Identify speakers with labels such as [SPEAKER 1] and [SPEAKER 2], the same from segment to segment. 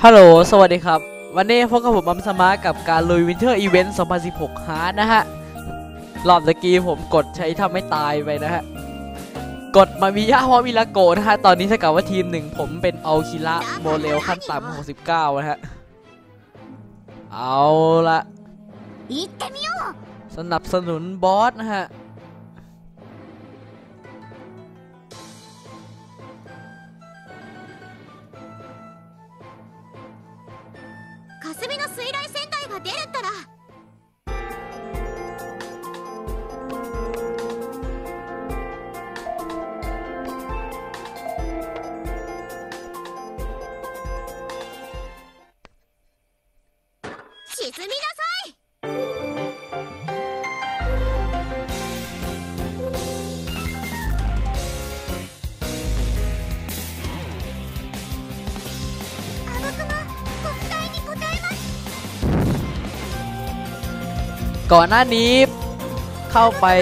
[SPEAKER 1] ฮัลโหลสวัสดีครับวันนี้พบกับผมอัมสมากับการลุยวินเทอร์อีเวนต์2016ฮาร์ดนะฮะรอบตะกี้ผมกดใช้ทำให้ตายไปนะฮะกดมามิยะเพราะมิลาโกะนะฮะตอนนี้ถ้าเกิดว่าทีมหนึ่งผมเป็นอัลคิระโมเลลขั้นต่ำ69นะฮะเอาละสนับสนุนบอสนะฮะ
[SPEAKER 2] 霞の水雷戦隊が出るったら沈みなさいあの雲国体に応えます
[SPEAKER 1] ก่อนหน้านี้เข้าไป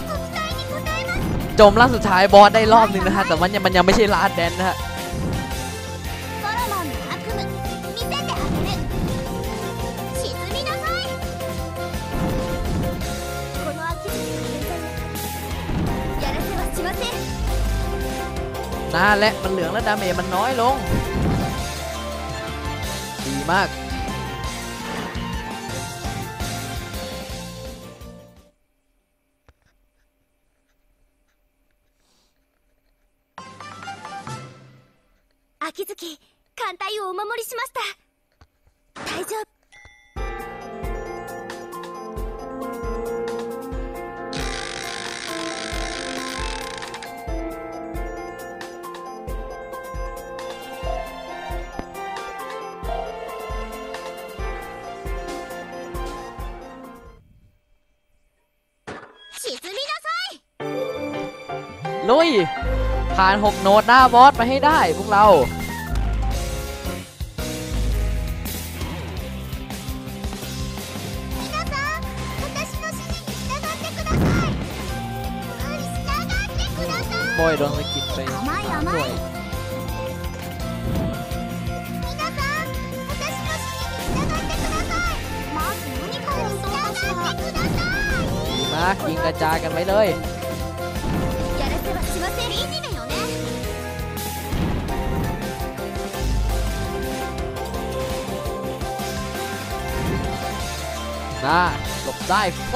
[SPEAKER 1] จมล่าสุดท้ายบอสได้รอบหนึ่งนะฮะแต่มันยังไม่ใช่ลาดแดนนะฮะน่าและมันเหลืองและดาเมจมันน้อยลงดีมาก
[SPEAKER 2] 秋月艦隊をお守りしました大丈夫沈みなさい
[SPEAKER 1] ลุยผ่าน6โหนดหน้าบอสไปให้ได้พวกเราบอยโดนสกิดไป3หน่วยดีมากยิงกระจายกันไว้เลยนะหลบได้ไฟ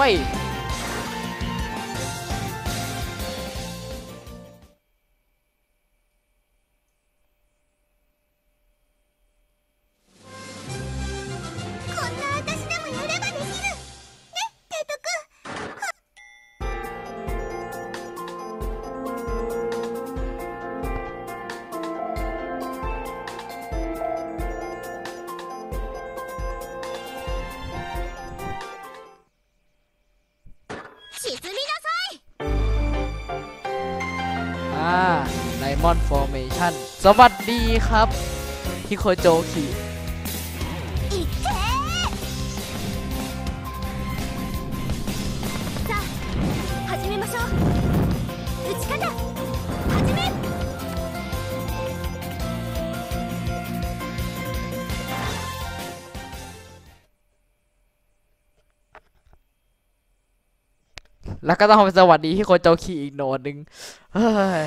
[SPEAKER 1] ไดมอนด์ฟอร์เมชั่นสวัสดีครับฮิโคโจคิแล้วก็ต้องไปสวัสดีที่โคโจคิอีกโหนดหนึ่งเฮ้ย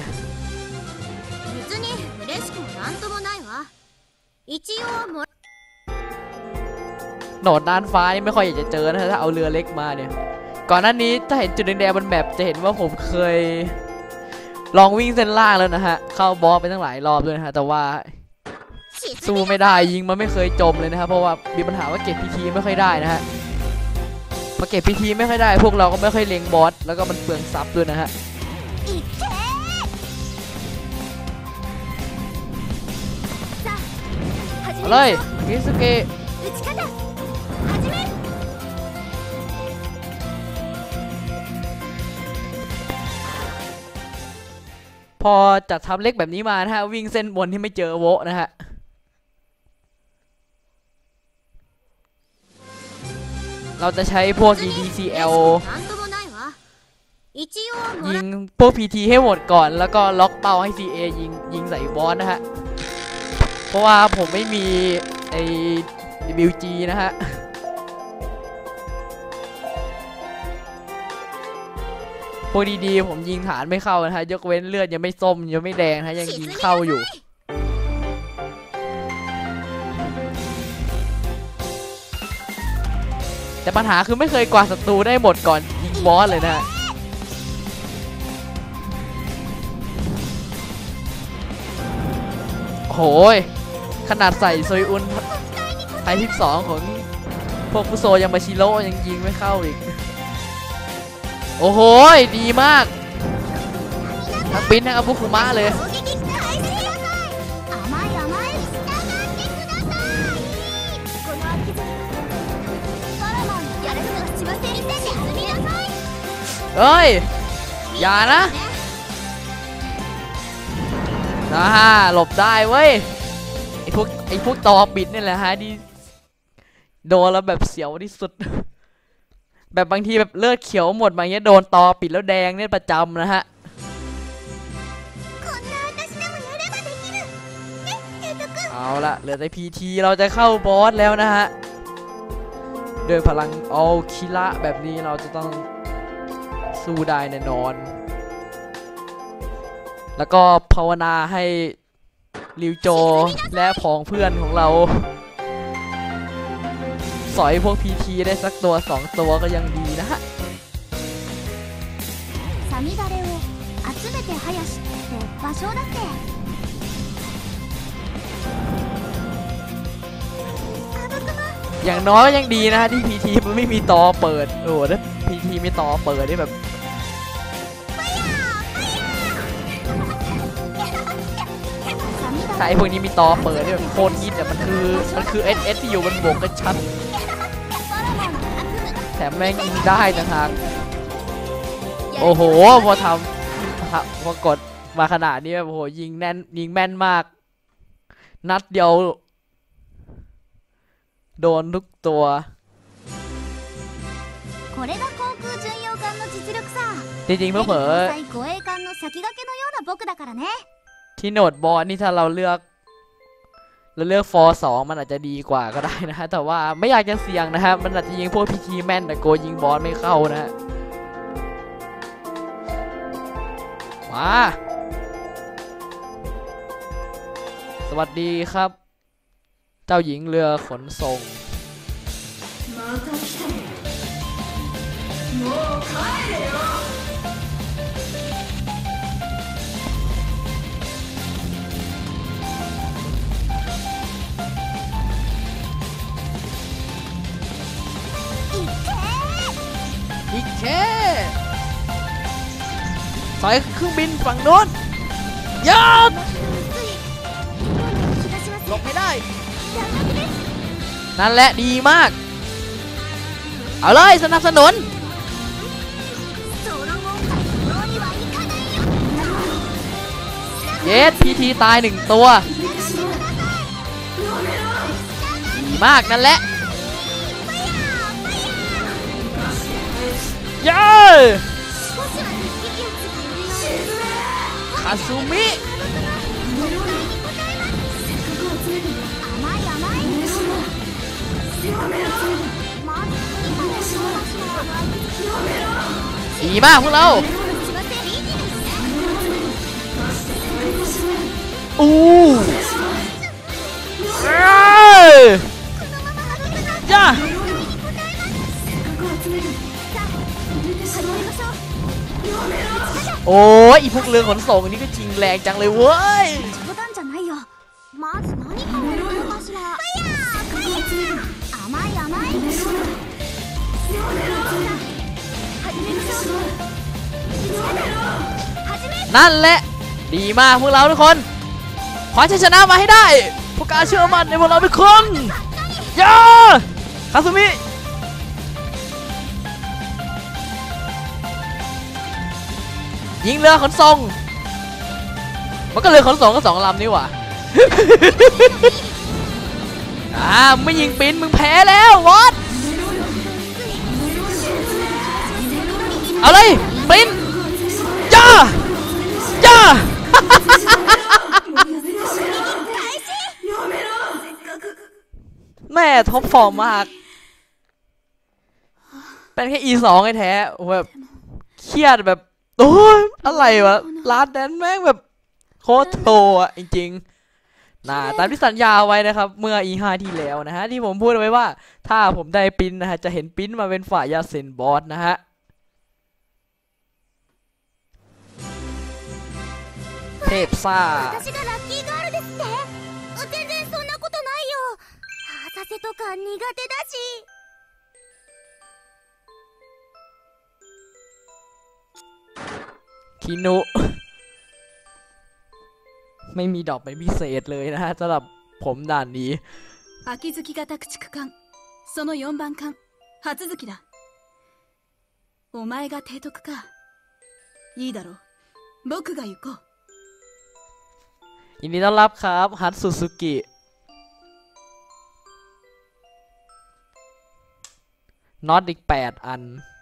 [SPEAKER 1] โหนดน่านฟ้านี่ไม่ค่อยอยากจะเจอนะถ้าเอาเรือเล็กมาเนี่ยก่อนหน้านี้ถ้าเห็นจุดแดงๆบนแมปจะเห็นว่าผมเคยลองวิ่งเส้นล่างแล้วนะฮะเข้าบอสไปตั้งหลายรอบด้วยนะฮะแต่ว่าสู้ไม่ได้ยิงมันไม่เคยจมเลยนะครับเพราะว่ามีปัญหาว่าเก็บพีทีไม่ค่อยได้นะฮะพอเก็บพีทีไม่ค่อยได้พวกเราก็ไม่ค่อยเล็งบอสแล้วก็มันเปลืองซับด้วยนะฮะเอาเลยมิสุเกะพอจัดทัพเล็กแบบนี้มานะฮะวิ่งเส้นบนที่ไม่เจอโวะนะฮะเราจะใช้พวก DDCL ยิงพวก PT ให้หมดก่อนแล้วก็ล็อกเป้าให้ CA ยิงใส่บอสนะฮะเพราะว่าผมไม่มีไอ้ WG นะฮะพวกดีๆผมยิงฐานไม่เข้านะฮะยกเว้นเลือดยังไม่ส้มยังไม่แดงนะยังยิงเข้าอยู่แต่ปัญหาคือไม่เคยกวาดศัตรูได้หมดก่อนยิงบอสเลยนะฮะโอ้ยขนาดใส่โซยอุนไทย12ของพวกฟุโซยังมาชิโร่ยังยิงไม่เข้าอีกโอ้โหดีมากทั้งปิ้นทั้งอาบุคุมะเลยเฮ้ยอย่านะหลบได้เว้ยไอพวกตอปิดนี่แหละฮะที่โดนแล้วแบบเสียวที่สุดแบบบางทีแบบเลือดเขียวหมดมาเงี้ยโดนตอปิดแล้วแดงเนี่ยประจำนะฮะเอาละเหลือแต่พีทีเราจะเข้าบอสแล้วนะฮะด้วยพลังเอาคิระแบบนี้เราจะต้องสู้ได้แน่นอนแล้วก็ภาวนาให้ริวโจและผองเพื่อนของเราสอยพวกพีทีได้สักตัว2ตัวก็ยังดีนะฮะอย่างน้อยยังดีนะฮะที่พีทีมันไม่มีตอเปิดโอ้ถ้าพีทีไม่ตอเปิดนี่แบบใช่พวกนี้มีตอเปิดนี่แบบโคตรฮิตแต่มันคือSSที่อยู่บนบกกันชัดแถมแม่งยิงได้นะครับโอ้โหพอกดมาขนาดนี้แบบโอ้โหยิงแน่นยิงแม่นมากนัดเดียวโดนทุกตัวจริงๆเมื่อเผลอที่โหนดบอลนี่ถ้าเราเลือกฟอร์2มันอาจจะดีกว่าก็ได้นะฮะแต่ว่าไม่อยากจะเสี่ยงนะฮะมันอาจจะยิงพวกพีทีแม่นแต่โกยิงบอลไม่เข้านะฮะมาสวัสดีครับเจ้าหญิงเรือขนส่งอีกแค่สายเครื่องบินฝั่งโน้นยัดหลบไม่ได้นั่นแหละดีมากเอาเลยสนับสนุนเยสพีทีตาย1ตัวดีมากนั่นแหละเย้คาซูมิดีมากพวกเราย่าโอ้ยอีพวกเรือขนส่งนี่ก็จริงแรงจังเลยเว้ยนั่นแหละดีมากพวกเราทุกคนขอชัยชนะมาให้ได้พวกการเชื่อมั่นในพวกเราเป็นคนย่าคาซุมิยิงเรือขนส่งมันก็เรือขนส่งก็2 ลำนี่หว่า ไม่ยิงปิ้นมึงแพ้แล้ววอดเอาเลยปิ้นจ้าจ้า มแม่ท็อปฟอร์มมากเป็นแค่ E2 ไอ้แท้แบบเครียดแบบโอ้ยอะไรวะร้านแดนแม่งแบบโคตรโทอ่ะจริงๆตามที่สัญญาไว้นะครับเมื่อ E5 ที่แล้วนะฮะที่ผมพูดไว้ว่าถ้าผมได้ปริ้นนะฮะจะเห็นปริ้นมาเป็นฝ่ายยาเซนบอสนะฮะเทพซ่า
[SPEAKER 2] 私がラッキーガールですって全然そんなことないよ浅瀬とか苦手だし
[SPEAKER 1] คินุไม่มีดอกเป็นพิเศษเลยนะฮะสำหรับผมด่านนี้
[SPEAKER 3] 秋月型駆逐艦その4番艦初月だお前が提督かいいだろう僕が行こう
[SPEAKER 1] ยินดีต้อนรับครับฮัตสุซุกิน็อตอีก8 อัน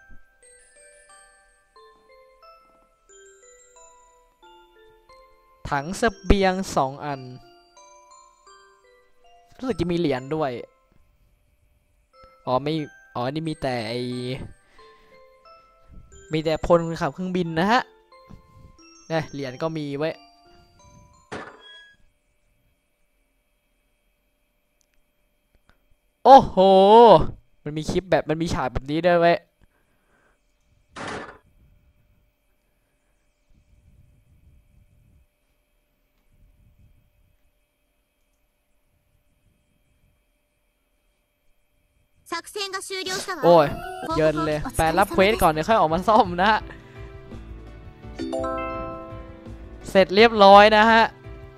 [SPEAKER 1] ถังเสบียง2 อันรู้สึกจะมีเหรียญด้วยไม่นี่มีแต่มีแต่พลขับเครื่องบินนะฮะเนี่ยเหรียญก็มีไว้โอ้โหมันมีคลิปแบบมันมีฉากแบบนี้ด้วยเว้ย
[SPEAKER 2] 作戦が終了したわ
[SPEAKER 1] โอ้ยเยินเลยแปลรับเควสก่อนเดี๋ยวค่อยออกมาซ่อมนะฮะเสร็จเรียบร้อยนะฮะ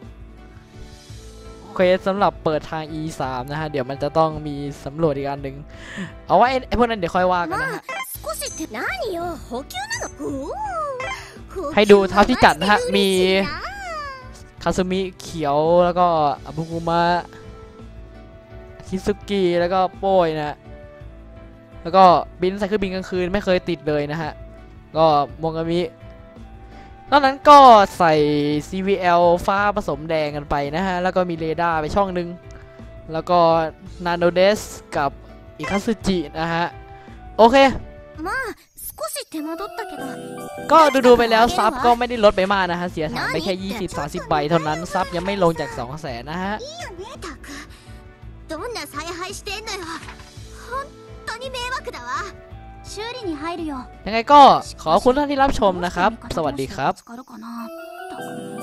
[SPEAKER 1] เควสสำหรับเปิดทาง E3 นะฮะเดี๋ยวมันจะต้องมีสำรวจอีกอันหนึ่งเอาไว้ไอ้พวกนั้นเดี๋ยวค่อยว่ากันนะฮะ
[SPEAKER 2] 少しって何よ補給なの
[SPEAKER 1] ให้ดูเท่าที่จัดนะฮะมีคาซุมิเขียวแล้วก็อาบุกุมะคิซุกิแล้วก็โป้ยนะแล้วก็บินใส่เครื่องบินกลางคืนไม่เคยติดเลยนะฮะก็โมงามินอกนั้นก็ใส่ CVL ฟ้าผสมแดงกันไปนะฮะแล้วก็มีเรดาร์ไปช่องนึงแล้วก็นาโนเดสกับอิคาซึจินะฮะโอเค
[SPEAKER 2] 少し手間取ったけど
[SPEAKER 1] ก็ดูไปแล้วซับก็ไม่ได้ลดไปมากนะฮะเสียฐานไปแค่ 20-30 ใบเท่านั้นซับยังไม่ลงจาก 200,000 นะฮะ
[SPEAKER 2] どんな采配してんのよ本当に迷惑だわ修理に入るよ
[SPEAKER 1] ยังไงก็ขอบคุณท่านที่รับชมนะครับสวัสดีครับ